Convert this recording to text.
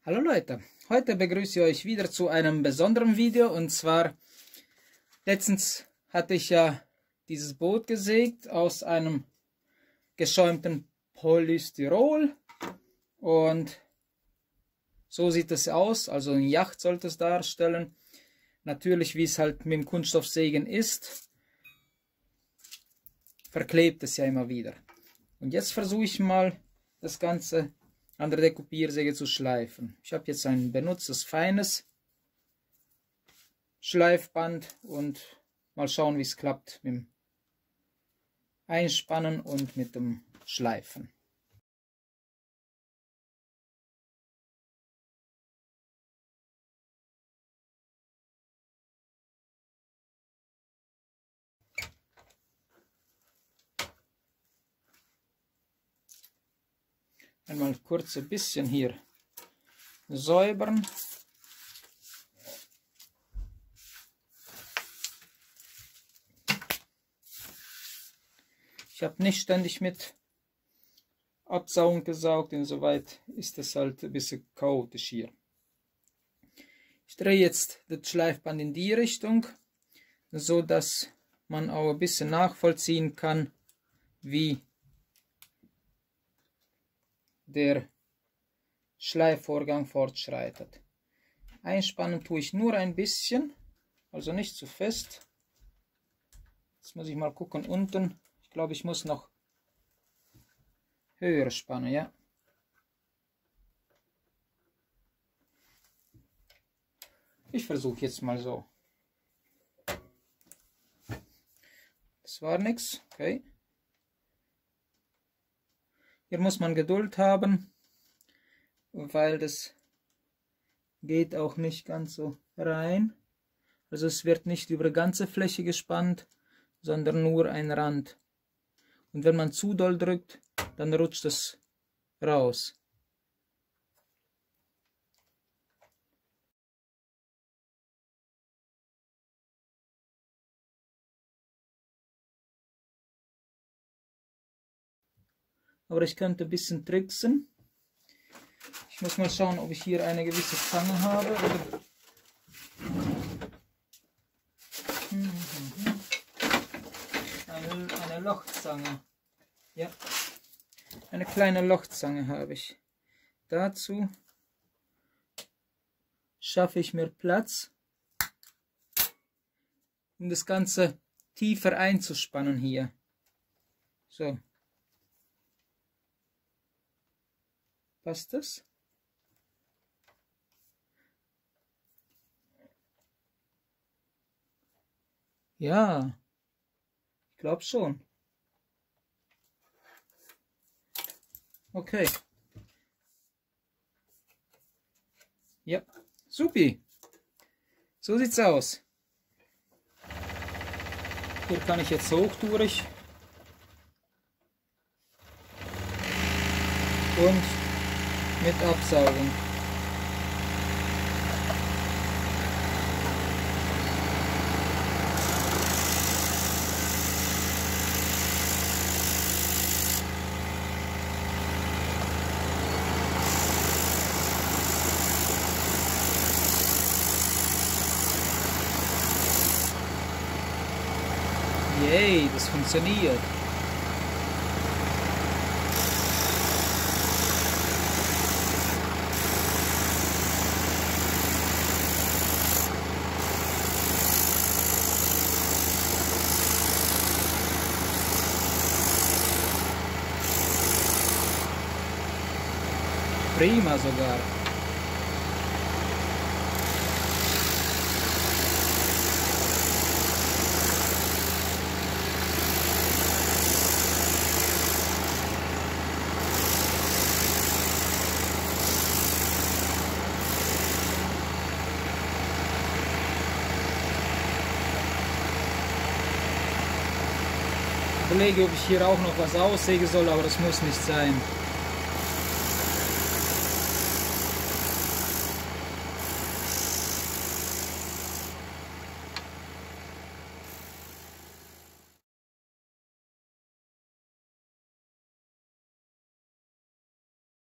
Hallo Leute, heute begrüße ich euch wieder zu einem besonderen Video, und zwar letztens hatte ich ja dieses Boot gesägt aus einem geschäumten Polystyrol und so sieht es aus, also eine Yacht sollte es darstellen. Natürlich, wie es halt mit dem Kunststoffsägen ist, verklebt es ja immer wieder. Und jetzt versuche ich mal das Ganze an der Dekupiersäge zu schleifen. Ich habe jetzt ein benutztes, feines Schleifband und mal schauen, wie es klappt mit dem Einspannen und mit dem Schleifen. Einmal kurz ein bisschen hier säubern. Ich habe nicht ständig mit Absaugen gesaugt, insoweit ist es halt ein bisschen chaotisch hier. Ich drehe jetzt das Schleifband in die Richtung, so dass man auch ein bisschen nachvollziehen kann, wie der Schleifvorgang fortschreitet. Einspannen tue ich nur ein bisschen, also nicht zu fest. Jetzt muss ich mal gucken unten. Ich glaube, ich muss noch höher spannen, ja. Ich versuche jetzt mal so. Das war nichts, okay. Hier muss man Geduld haben, weil das geht auch nicht ganz so rein. Also es wird nicht über die ganze Fläche gespannt, sondern nur ein Rand. Und wenn man zu doll drückt, dann rutscht es raus. Aber ich könnte ein bisschen tricksen. Ich muss mal schauen, ob ich hier eine gewisse Zange habe. Oder eine Lochzange. Ja, eine kleine Lochzange habe ich. Dazu schaffe ich mir Platz, um das Ganze tiefer einzuspannen hier. So. Passt das? Ja, ich glaube schon. Okay. Ja, supi. So sieht's aus. Hier kann ich jetzt hochtourig und mit absaugen. Yay, das funktioniert. Prima sogar. Ich überlege, ob ich hier auch noch was aussägen soll, aber das muss nicht sein.